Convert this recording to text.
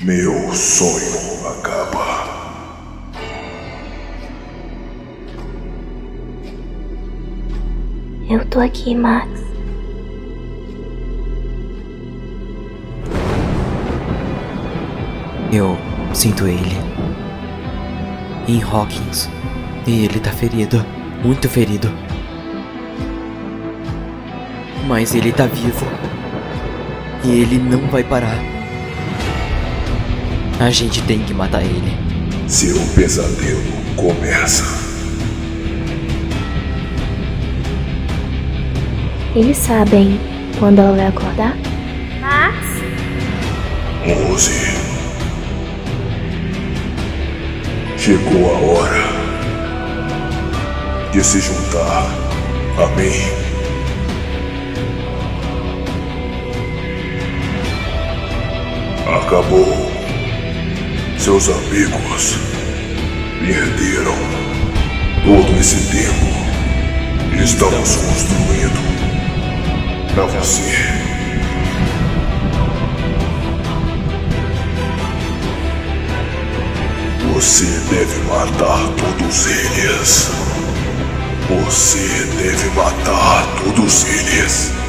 Meu sonho acaba. Eu tô aqui, Max. Eu sinto ele em Hawkins e ele tá ferido, muito ferido. Mas ele tá vivo e ele não vai parar. A gente tem que matar ele. Seu pesadelo começa. Eles sabem quando ela vai acordar? Max? 11. Chegou a hora de se juntar a mim. Acabou. Seus amigos perderam todo esse tempo. Estamos construindo pra você. Você deve matar todos eles. Você deve matar todos eles.